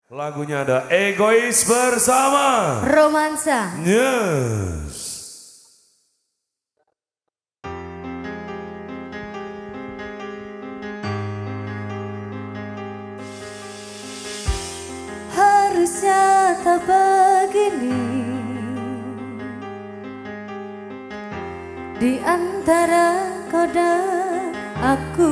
Lagunya ada Egois bersama Romansa. Yes. Harusnya tak begini di antara kau dan aku,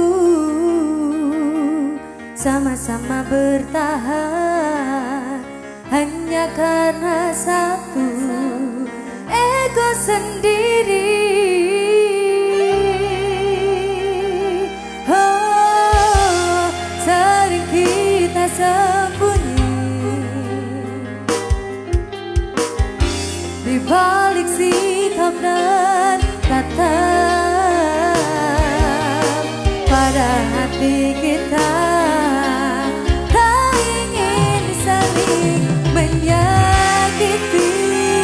sama-sama bertahan hanya karena satu ego sendiri. Oh, sering kita sembunyi di balik sikap dan kata, pada hati kita tak ingin saling menyakiti.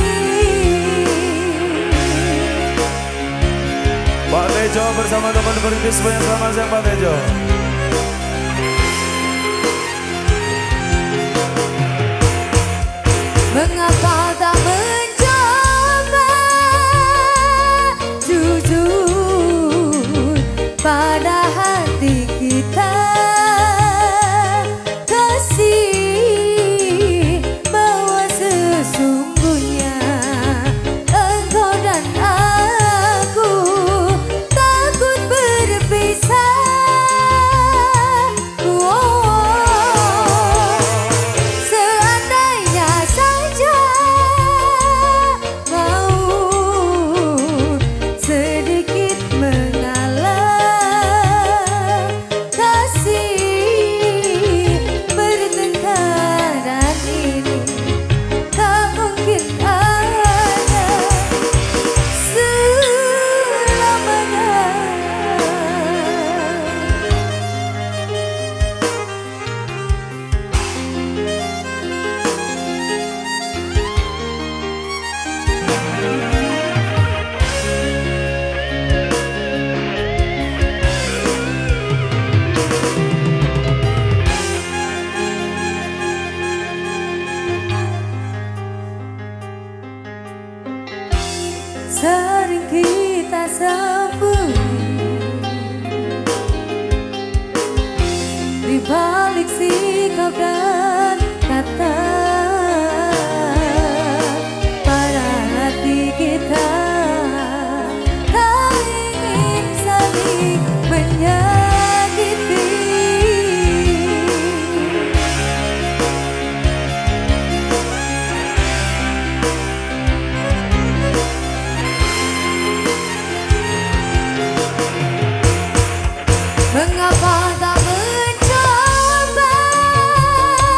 Pak Tejo bersama teman perintis banyak sama saya Pak Tejo. Mengapa tak mencoba jujur pada hati kita, kasih bahwa sesungguhnya engkau dan aku takut berpisah. Seandainya saja mau sedikit mengalah, kasih pertengkaran ini tak mungkin ada selamanya. Sering kita sembunyi di balik sikap dan kata, pada hati kita tak ingin saling menyakiti. Mengapa tak mencoba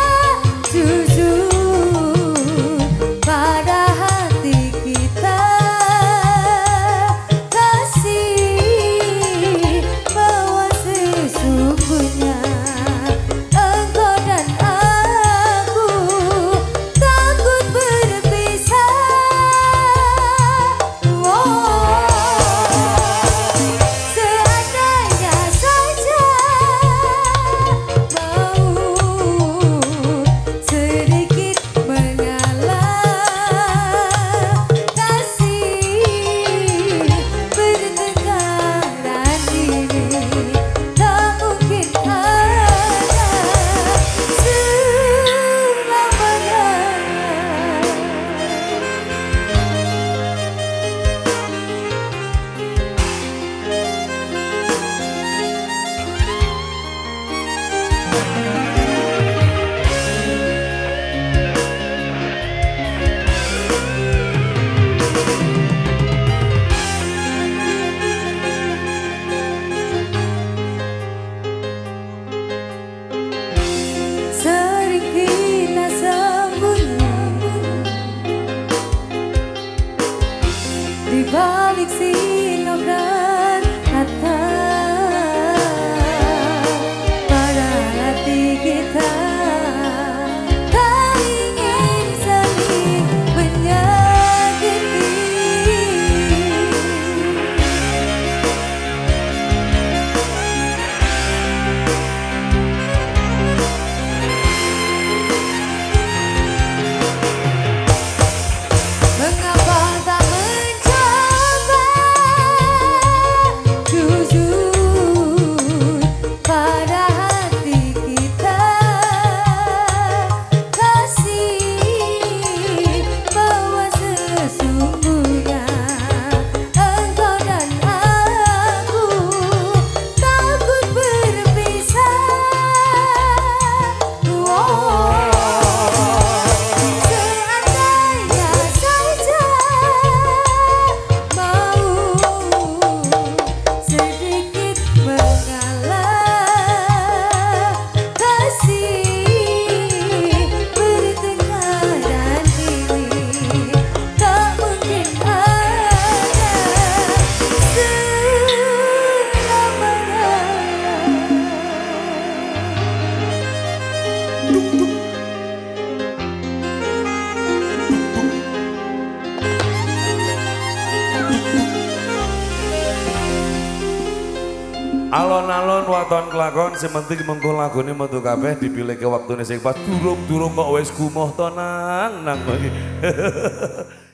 Alon-alon waton kelakon sing penting mengko lagune metu kabeh dipilih ke waktune sing pas durung-durung kok wis gumoh to nang.